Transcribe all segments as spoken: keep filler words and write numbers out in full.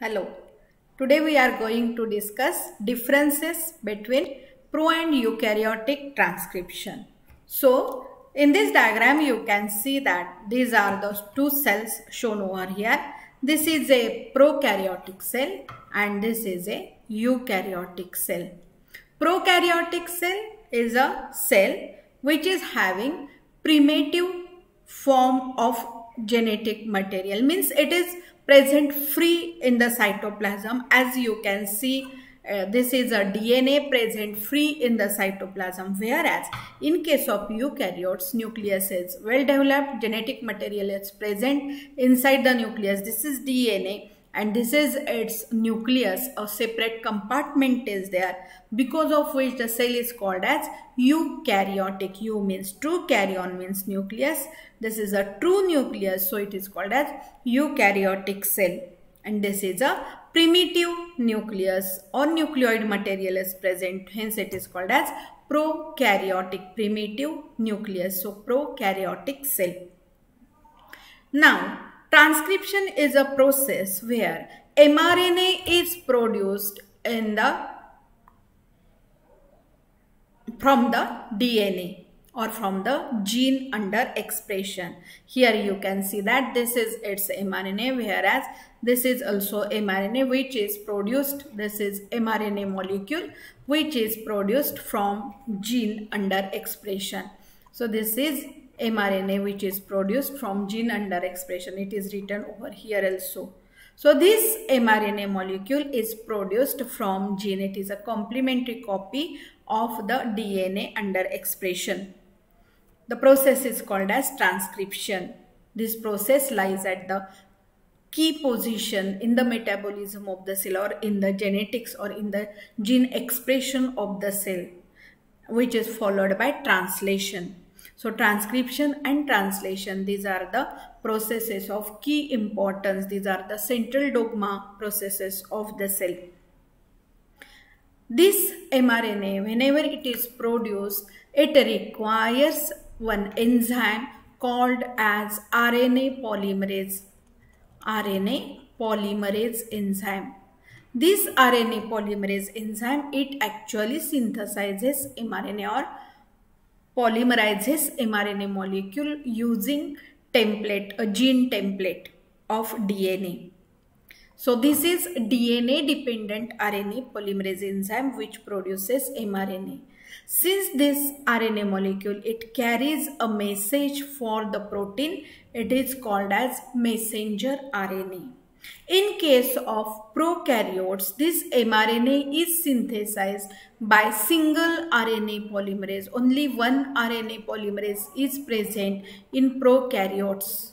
Hello. Today we are going to discuss differences between pro and eukaryotic transcription. So, in this diagram you can see that these are the two cells shown over here. This is a prokaryotic cell and this is a eukaryotic cell. Prokaryotic cell is a cell which is having primitive form of genetic material, means it is present free in the cytoplasm. As you can see, uh, this is a D N A present free in the cytoplasm, whereas in case of eukaryotes, nucleus is well developed, genetic material is present inside the nucleus. This is D N A and this is its nucleus. A separate compartment is there, because of which the cell is called as eukaryotic. Eu means true, karyon means nucleus. This is a true nucleus, so it is called as eukaryotic cell. And this is a primitive nucleus or nucleoid material is present, hence it is called as prokaryotic, primitive nucleus. So prokaryotic cell. Now, transcription is a process where mRNA is produced in the from the D N A or from the gene under expression. Here you can see that this is its mRNA, whereas this is also mRNA which is produced, this is mRNA molecule which is produced from gene under expression. So this is mRNA which is produced from gene under expression. It is written over here also. So this mRNA molecule is produced from gene. It is a complementary copy of the D N A under expression. The process is called as transcription. This process lies at the key position in the metabolism of the cell or in the genetics or in the gene expression of the cell, which is followed by translation. So transcription and translation, these are the processes of key importance. These are the central dogma processes of the cell. This mRNA, whenever it is produced, it requires one enzyme called as R N A polymerase. R N A polymerase enzyme. This R N A polymerase enzyme, it actually synthesizes mRNA or polymerizes mRNA molecule using template, a gene template of D N A. So this is D N A dependent R N A polymerase enzyme which produces mRNA. Since this R N A molecule, it carries a message for the protein, it is called as messenger R N A. In case of prokaryotes, this mRNA is synthesized by single R N A polymerase. Only one R N A polymerase is present in prokaryotes.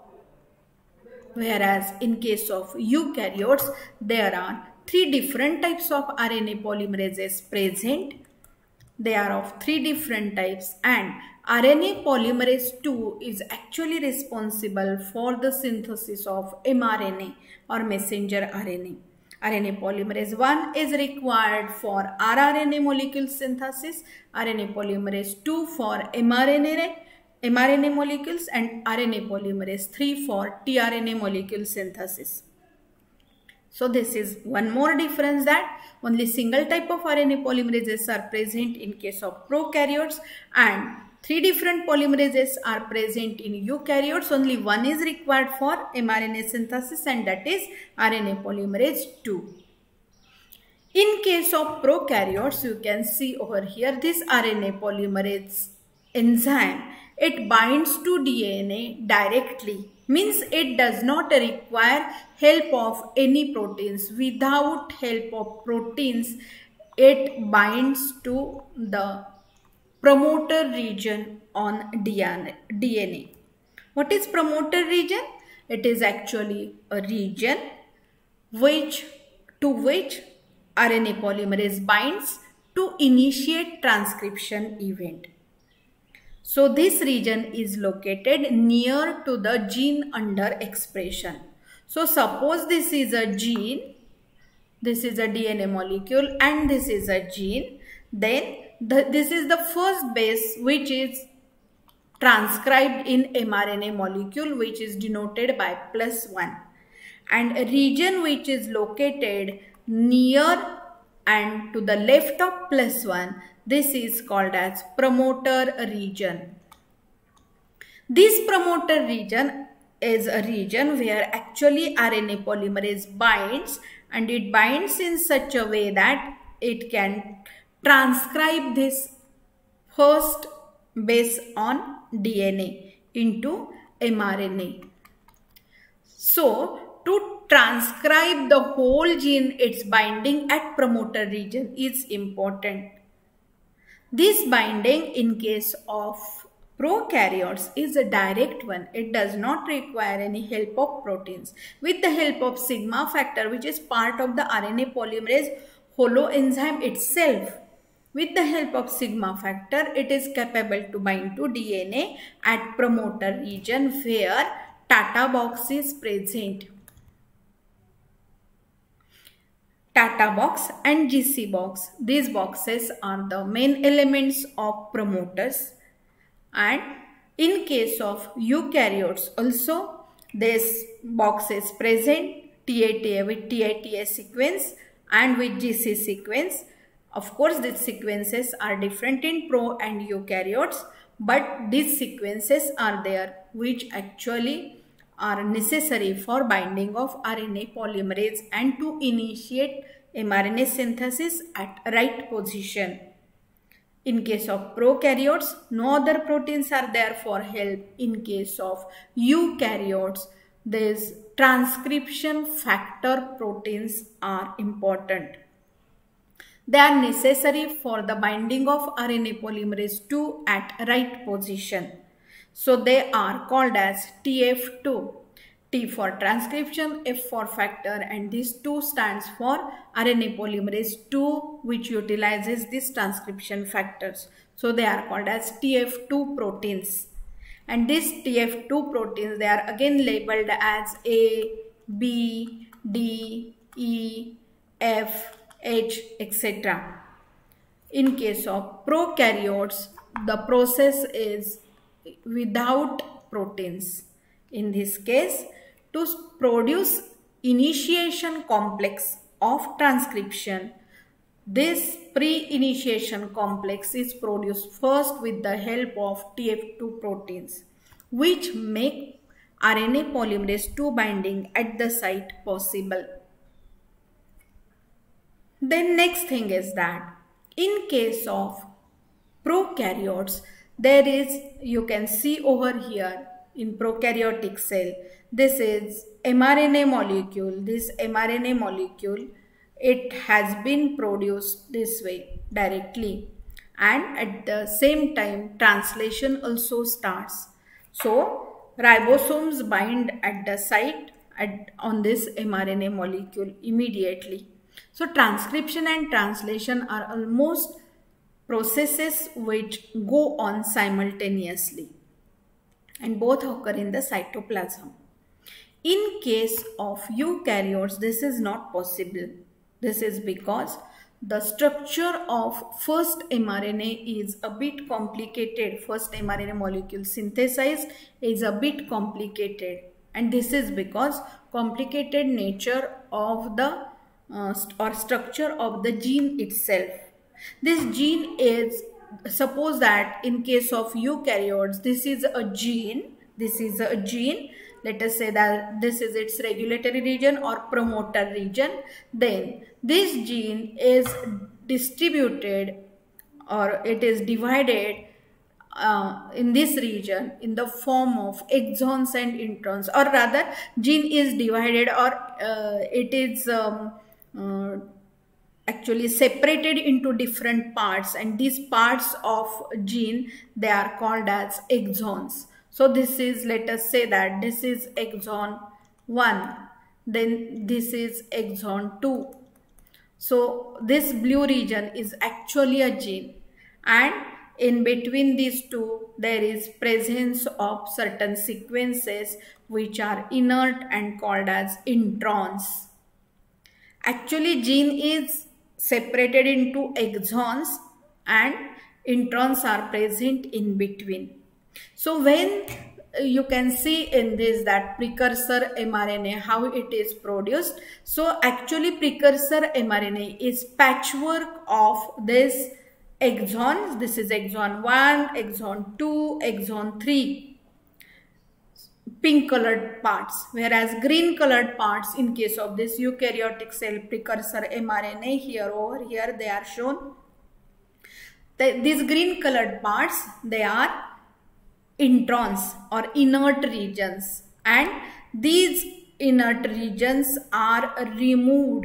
Whereas in case of eukaryotes, there are three different types of R N A polymerases present. They are of three different types, and R N A polymerase two is actually responsible for the synthesis of mRNA or messenger R N A. R N A polymerase one is required for rRNA molecule synthesis, R N A polymerase two for mRNA, mRNA molecules, and R N A polymerase three for tRNA molecule synthesis. So this is one more difference, that only single type of R N A polymerases are present in case of prokaryotes and three different polymerases are present in eukaryotes. Only one is required for mRNA synthesis, and that is R N A polymerase two. In case of prokaryotes, you can see over here this R N A polymerase enzyme, it binds to D N A directly, means it does not require help of any proteins. Without help of proteins, it binds to the promoter region on D N A. What is promoter region? It is actually a region which to which R N A polymerase binds to initiate transcription event. So this region is located near to the gene under expression. So suppose this is a gene, this is a D N A molecule and this is a gene, then the, this is the first base which is transcribed in mRNA molecule, which is denoted by plus one. and a region which is located near and to the left of plus one, this is called as promoter region. This promoter region is a region where actually R N A polymerase binds, and it binds in such a way that it can transcribe this first base on D N A into mRNA. So, to transcribe the whole gene, its binding at promoter region is important. This binding in case of prokaryotes is a direct one. It does not require any help of proteins. With the help of sigma factor, which is part of the R N A polymerase holoenzyme itself, with the help of sigma factor, it is capable to bind to D N A at promoter region where Tata box is present. Tata box and G C box. These boxes are the main elements of promoters. And in case of eukaryotes also, this box is present, T A T A with T A T A sequence and with G C sequence. Of course, these sequences are different in pro and eukaryotes, but these sequences are there which actually are necessary for binding of R N A polymerase and to initiate mRNA synthesis at right position. In case of prokaryotes, no other proteins are there for help. In case of eukaryotes, these transcription factor proteins are important. They are necessary for the binding of R N A polymerase two at right position. So they are called as T F two. T for transcription, F for factor, and these two stands for R N A polymerase two, which utilizes these transcription factors. So they are called as T F two proteins. And these T F two proteins, they are again labeled as A, B, D, E, F, H, et cetera. In case of prokaryotes, the process is without proteins. In this case, to produce initiation complex of transcription, this pre-initiation complex is produced first with the help of T F two proteins, which make R N A polymerase two binding at the site possible. Then next thing is that in case of prokaryotes, there is, you can see over here in prokaryotic cell, this is mRNA molecule. This mRNA molecule, it has been produced this way directly, and at the same time translation also starts. So ribosomes bind at the site at, on this mRNA molecule immediately. So transcription and translation are almost processes which go on simultaneously, and both occur in the cytoplasm. In case of eukaryotes, this is not possible. This is because the structure of first mRNA is a bit complicated. First mRNA molecule synthesized is a bit complicated, and this is because complicated nature of the uh, st or structure of the gene itself. This gene is, suppose that in case of eukaryotes, this is a gene, this is a gene, let us say that this is its regulatory region or promoter region. Then this gene is distributed or it is divided uh, in this region in the form of exons and introns, or rather gene is divided or uh, it is um, uh, actually separated into different parts, and these parts of gene, they are called as exons. So this is, let us say that this is exon one, then this is exon two. So this blue region is actually a gene, and in between these two there is presence of certain sequences which are inert and called as introns. Actually gene is separated into exons and introns are present in between. So when you can see in this that precursor mRNA, how it is produced. So actually precursor mRNA is patchwork of this exons. This is exon one, exon two, exon three, pink colored parts, whereas green colored parts in case of this eukaryotic cell precursor mRNA, here over here they are shown. The, these green colored parts, they are introns or inert regions, and these inert regions are removed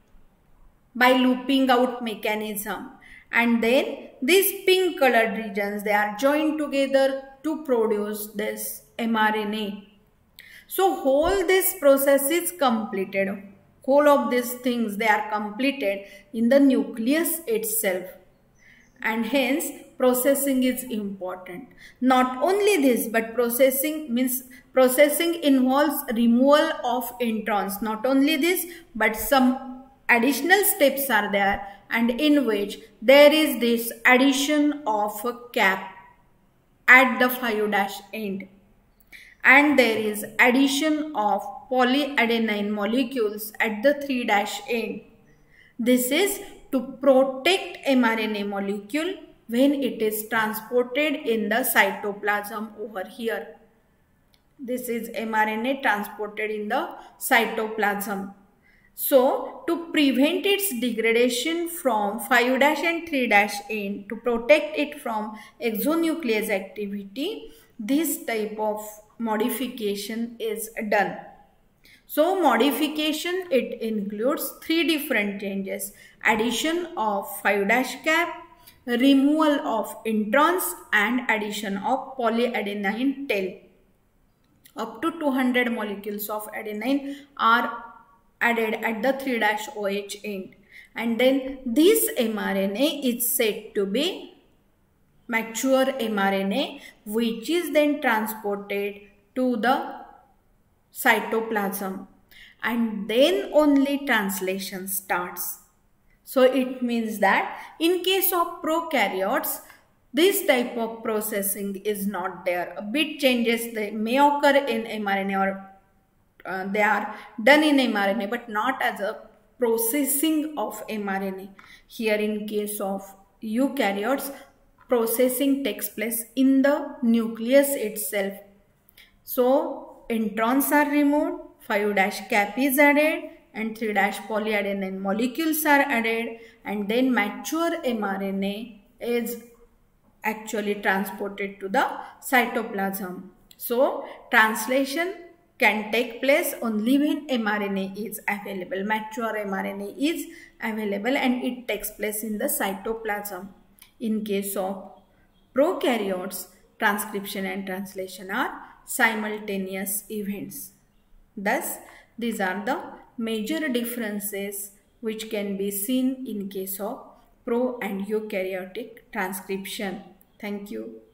by looping out mechanism, and then these pink colored regions, they are joined together to produce this mRNA. So whole this process is completed, whole of these things, they are completed in the nucleus itself, and hence processing is important. Not only this, but processing means processing involves removal of introns. Not only this, but some additional steps are there, and in which there is this addition of a cap at the five' end, and there is addition of polyadenine molecules at the three' end. This is to protect mRNA molecule when it is transported in the cytoplasm over here. This is mRNA transported in the cytoplasm. So to prevent its degradation from five' and three' end, to protect it from exonuclease activity, this type of modification is done. So modification, it includes three different changes: addition of five' cap, removal of introns, and addition of polyadenine tail. Up to two hundred molecules of adenine are added at the three' O H end, and then this mRNA is said to be mature mRNA, which is then transported to the cytoplasm, and then only translation starts. So it means that in case of prokaryotes, this type of processing is not there. A bit changes they may occur in mRNA, or uh, they are done in mRNA, but not as a processing of mRNA. Here in case of eukaryotes, processing takes place in the nucleus itself. So introns are removed, five' cap is added, and three' polyadenine molecules are added, and then mature mRNA is actually transported to the cytoplasm. So translation can take place only when mRNA is available, mature mRNA is available, and it takes place in the cytoplasm. In case of prokaryotes, transcription and translation are simultaneous events. Thus, these are the major differences which can be seen in case of pro and eukaryotic transcription. Thank you.